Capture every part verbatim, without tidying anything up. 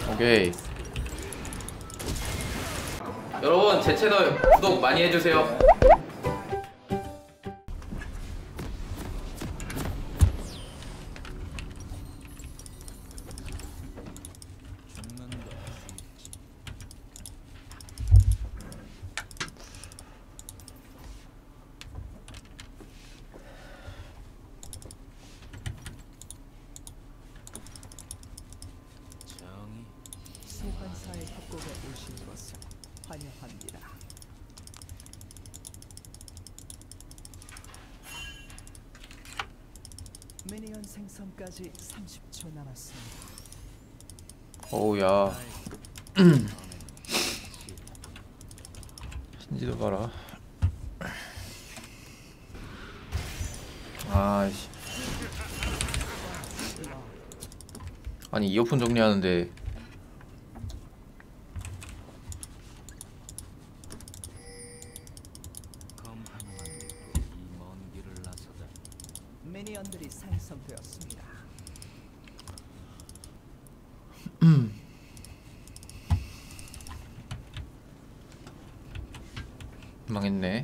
오케이. 여러분 제 채널 구독 많이 해주세요. 소환사의 협곡에 오신 것을 환영합니다. 미니언 생성까지 삼십 초 남았습니다. 어우야. 신지도 봐라. 아이씨. 아니 이어폰 정리하는데 미니언들이 생성되었습니다. 음. 망했네.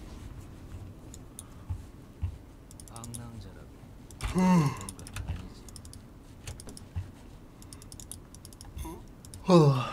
어.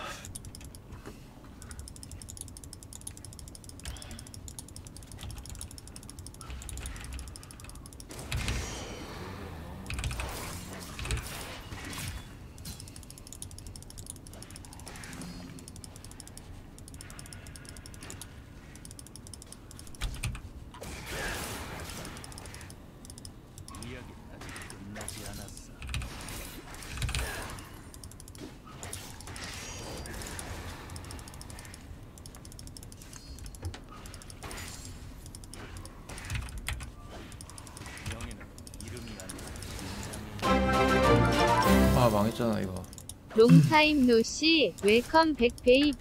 아 망했잖아 이거. 롱타임 노씨 웰컴 백 베이비.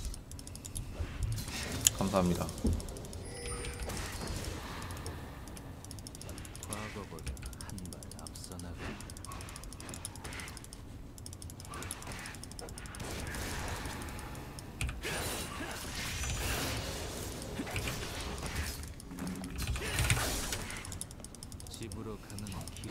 감사합니다. 집으로 가는 길.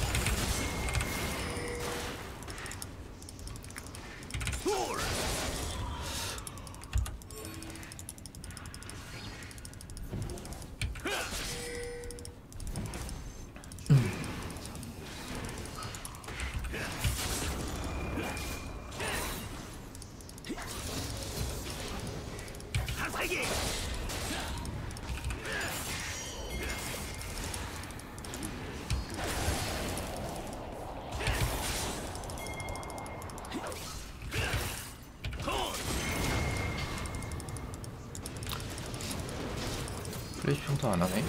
플래시 평타 안 하네.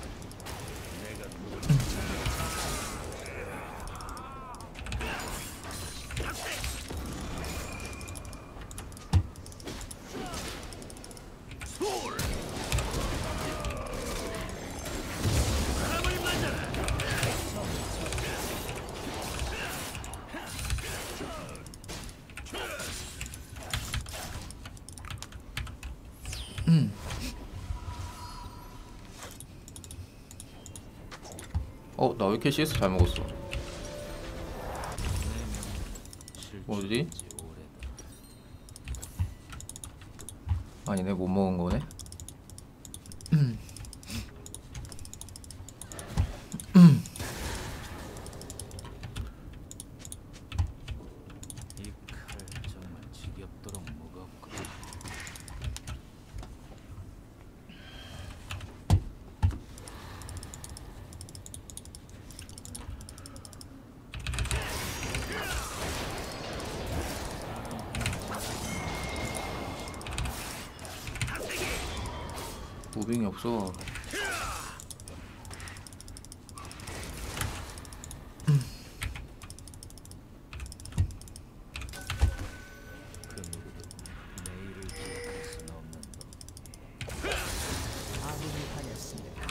음. 어, 나 왜 이렇게 씨에스 잘 먹었어? 뭐지? 아니네, 못 먹은 거네. 음. 음. 이 칼 정말 지겹도록 무겁고. 무빙이 없어. 그 누구도 내일을 기약할 수는 없는 법. 아군이 당했습니다.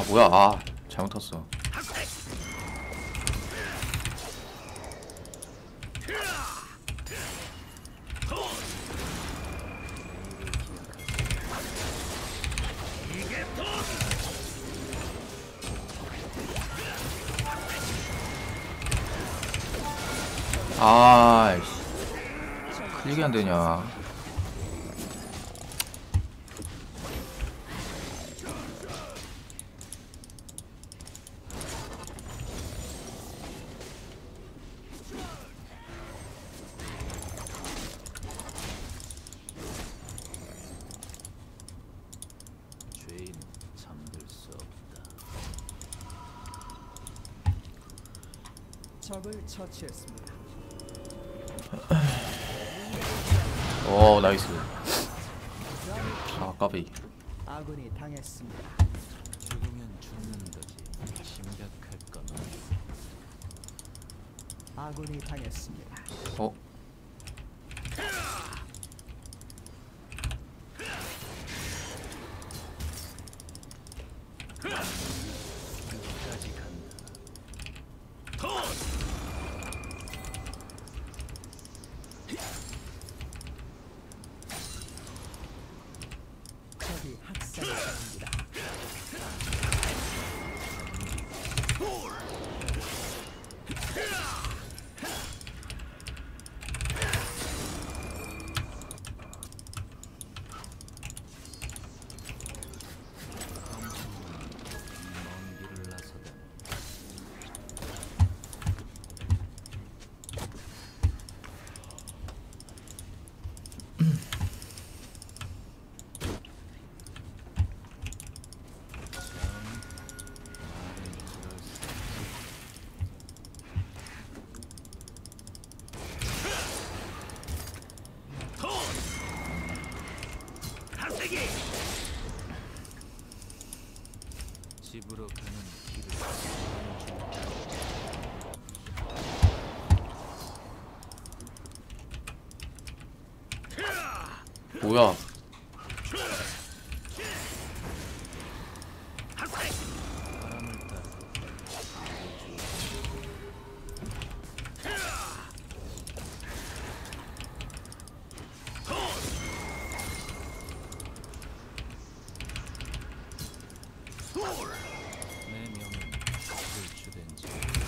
뭐야? 아 잘못 탔어. 아이씨 클릭이 안 되냐? 죄인 잠들 수 없다. 적을 처치했습니다. 오 나이스. 아 까비. 아군이 당했습니다. 죽으면 죽는 거지. 심각할 건 없어. 아군이 당했습니다. 어? 끝까지 간다. 적이 학살했습니다. 먼 길을 나서다. 집으로 가는 길을 뭐야? 바람을 따라 내 명은 불주된지.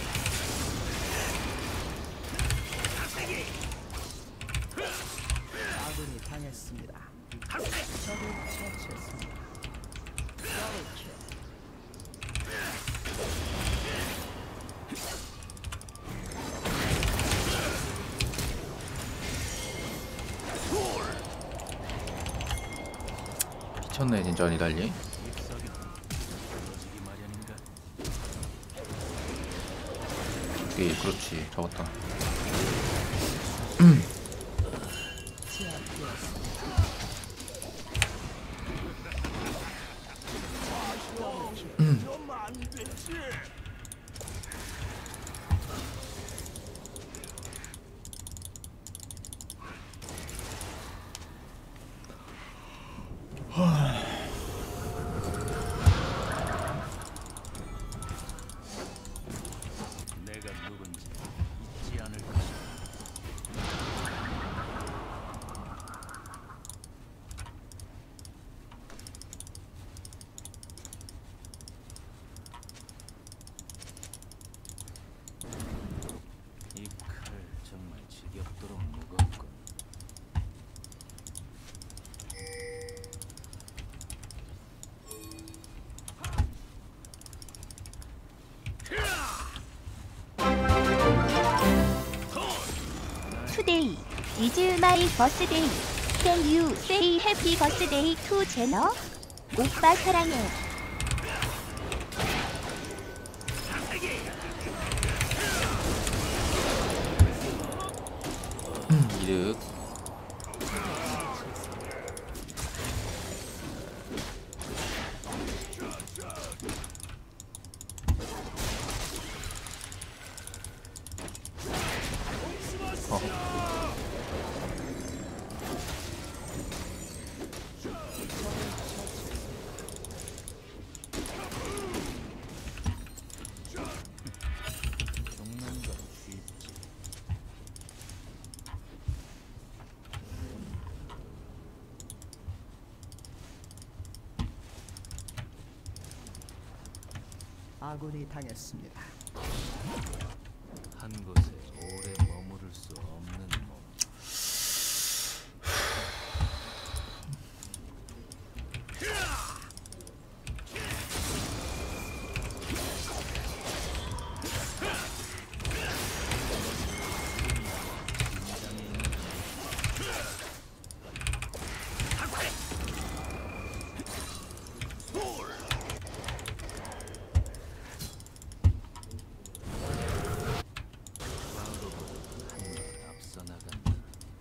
아군이 당했습니다. 적을 처치했습니다. 더블킬. 미쳤네 진짜 니달리. 잎사귀 떨어지기 마련인가? 오케이 그렇지 잡았다. 제압되었습니다. 내가 누군지 잊지 않을 것이다. 이 칼 정말 지겹도록 무겁군. Today is my birthday. Can you say happy birthday to 제너? 오빠 사랑해. 이득. 아군이 당했습니다. 한 곳에 오래 머무를 수 없는 몸. 앞서 나간다.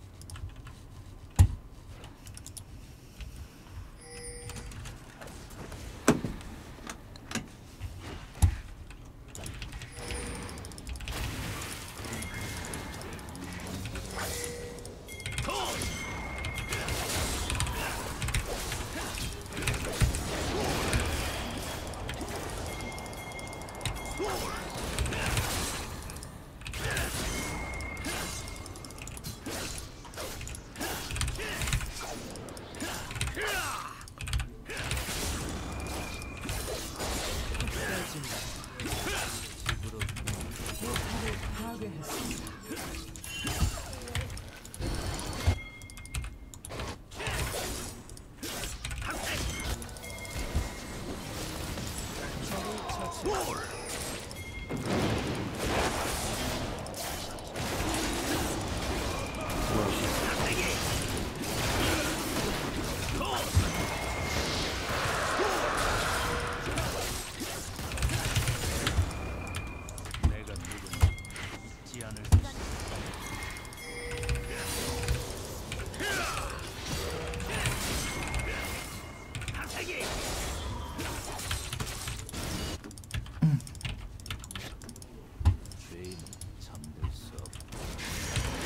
파괴했습니다. 내가 누군지 잊지 않을 수 있어. 죄인은 잠들 수 없다.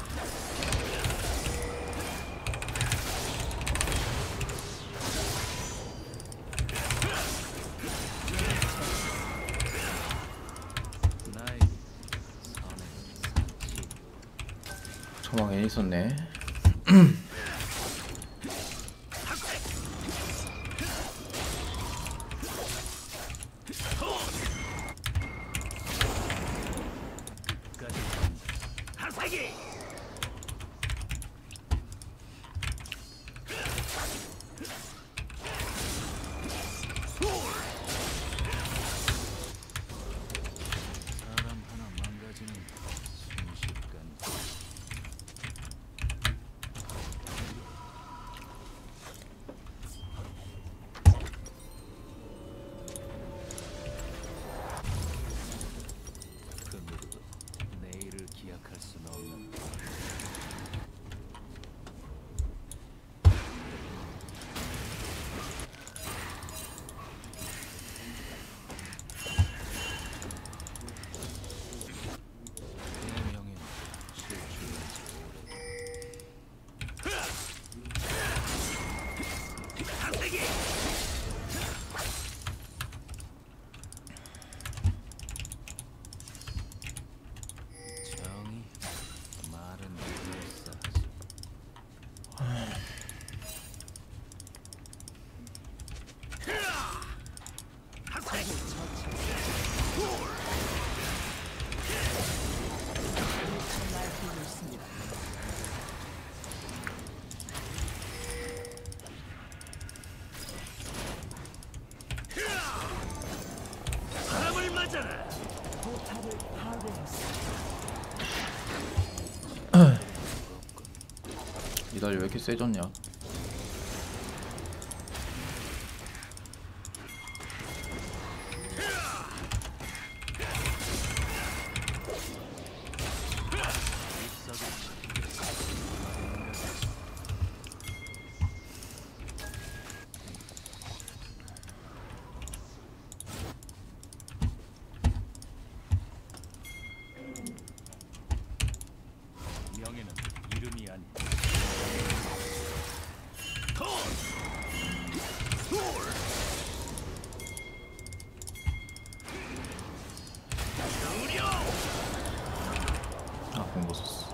나의 선행은 사치. 저방 애 있었네. 끝까지 간다. 사람 하나 망가지는 순식간. 그 누구도 내일을 기약할 수는 없는. 내 명예는 실추한지 오래다. 정이 말은 불사하지. 날뛰고 있습니다. 포탑을 파괴했습니다. 이달리 왜 이렇게 세졌냐? 명예는 이름이 아니. 아, 본거 썼어.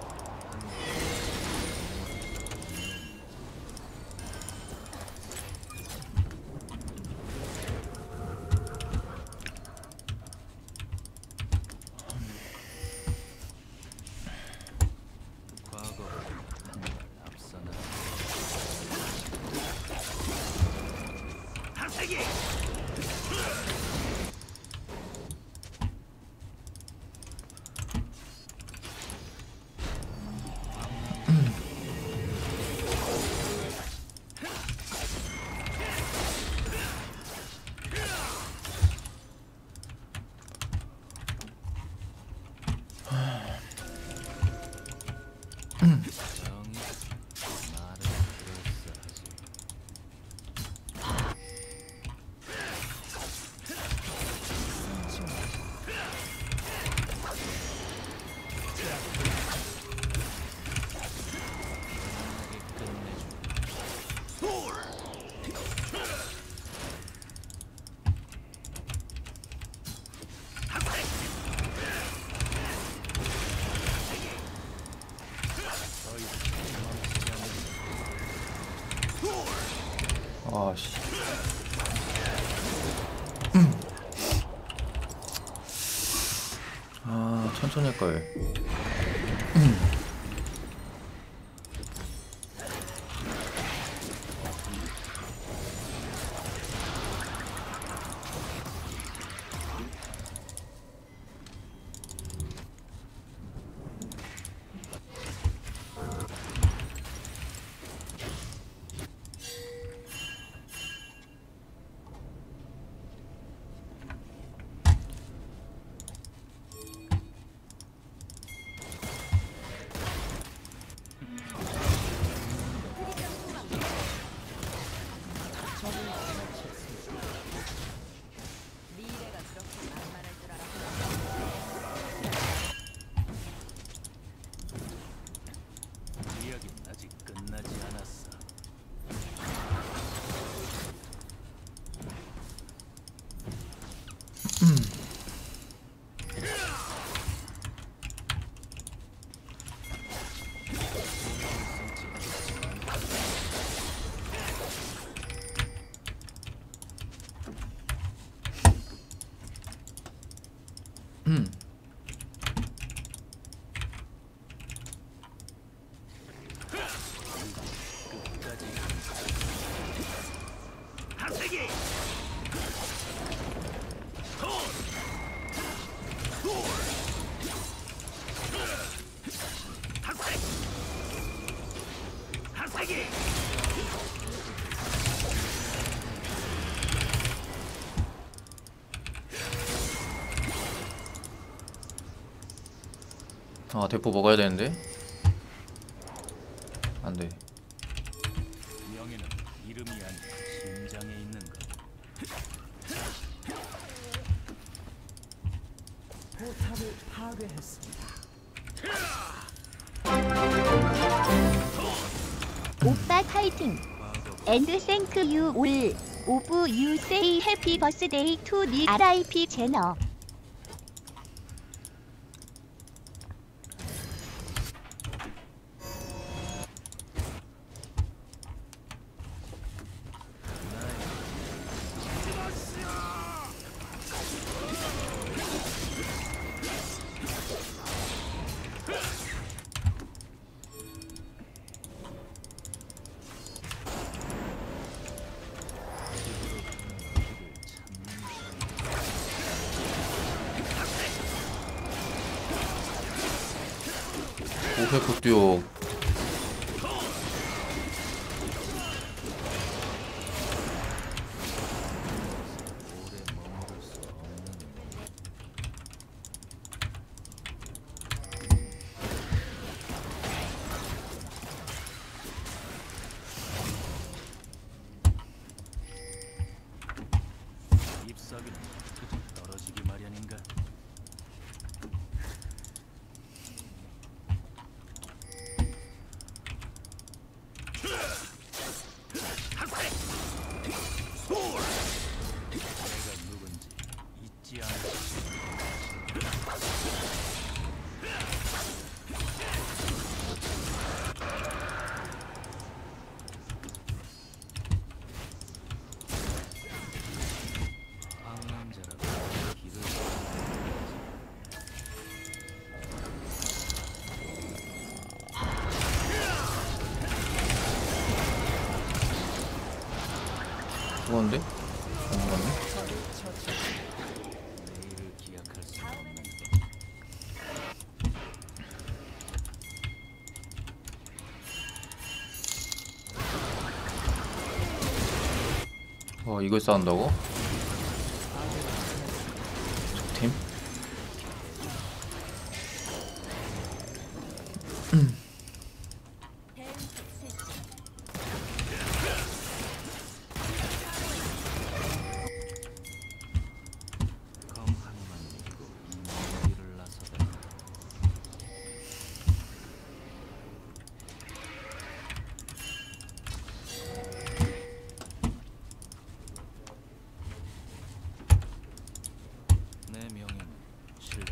아씨. 음. 아 천천히 할 걸. 음. 이야기는 아직 끝나지 않았어. 음. 아 대포 먹어야 되는데 안돼. 명예는 이름이 아닌 심장에 있는 것. 포탑을 파괴했습니다. 오빠 파이팅. And thank you all of you say happy birthday to the 알아이피 제너. 오페 폭듀오. 잎사귀는 그저 떨어지기 마련인가? 내가 누군지 잊지 않을 방랑자라고 길을 죽었는데? 안 죽었네? 내일을 기약할 수 없는 와 이걸 싸운다고? 적팀? 검 하나만 믿고 이 일을 나서다. 내 명예는 실패.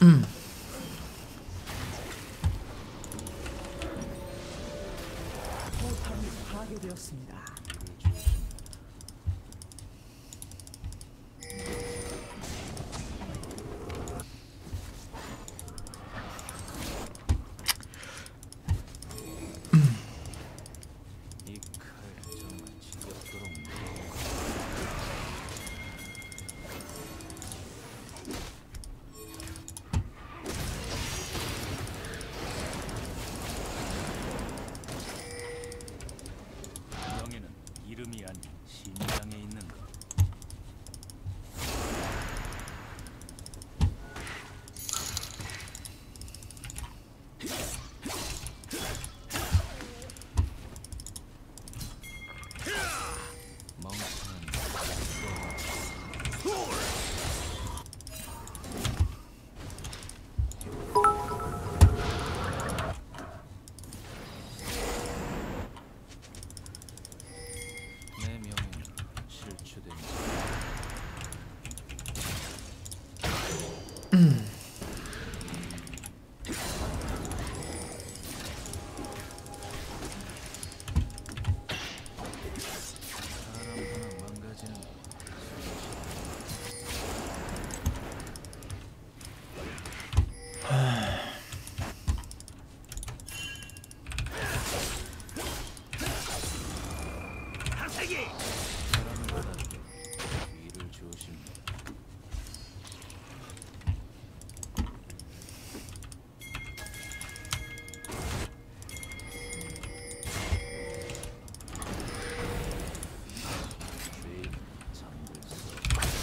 포탑이 파괴되었습니다. 이 칼 정말 지겹도록 무거워. 명예는 이름이 아닌 심장에 있는 것. 멍청한 내 명예는 실추된 사람 하나 망가지는 것. 사람을 받아들여 뒤를 조심해. 죄인 잠들 수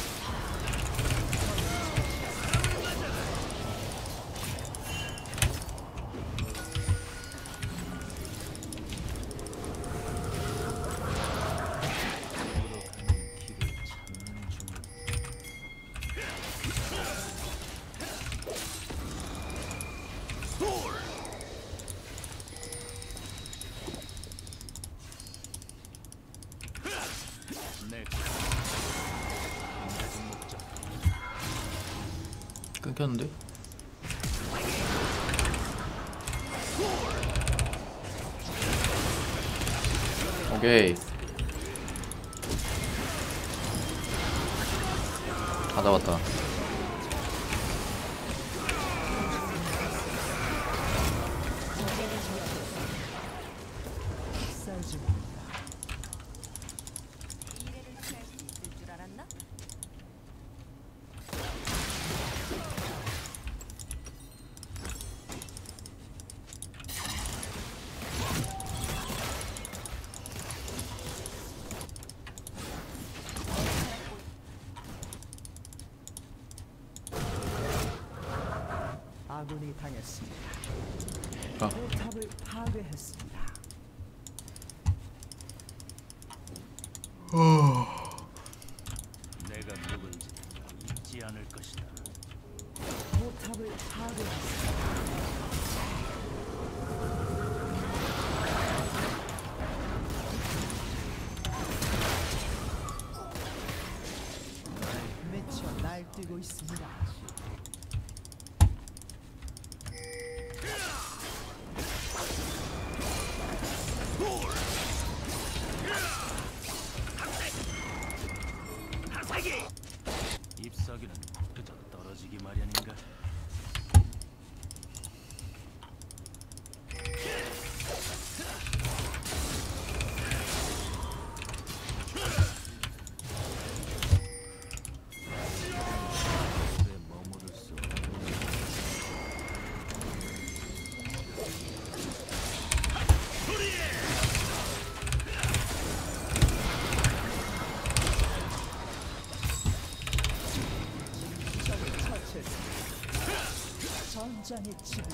걸어가는 길을 찾는 중이다. 내 인간적 목적 끊겼는데? 오케이. 다 잡았다. 쌀 중입니다. 아군이 당했습니다. 아. 포탑을 파괴했습니다. 내가 누군지 잊지 않을 것이다. 포탑을 파괴했습니다. 미쳐 날뛰고 있습니다. 잎사귀는 그저 떨어지기 마련인가? 오래 머무를 수 없는 전장의 지배.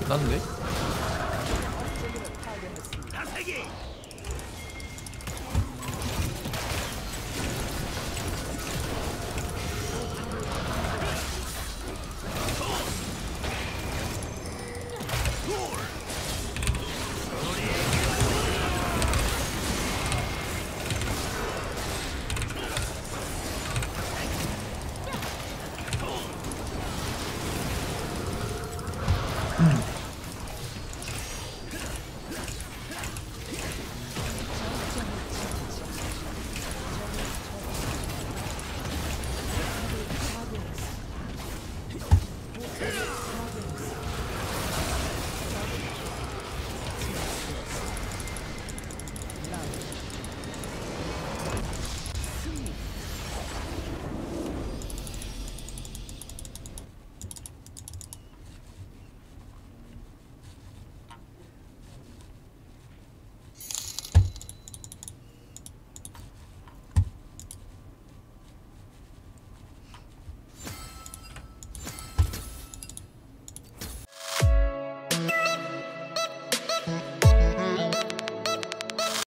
끝났는데? 음.